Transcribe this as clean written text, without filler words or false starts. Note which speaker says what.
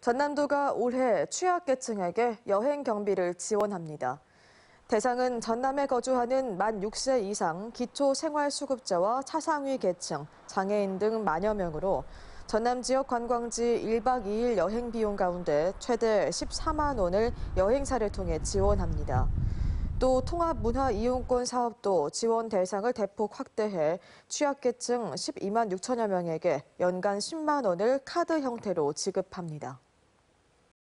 Speaker 1: 전남도가 올해 취약계층에게 여행 경비를 지원합니다. 대상은 전남에 거주하는 만 6세 이상 기초생활수급자와 차상위 계층, 장애인 등 만여 명으로 전남 지역 관광지 1박 2일 여행 비용 가운데 최대 14만 원을 여행사를 통해 지원합니다. 또 통합문화이용권 사업도 지원 대상을 대폭 확대해 취약계층 12만 6천여 명에게 연간 10만 원을 카드 형태로 지급합니다.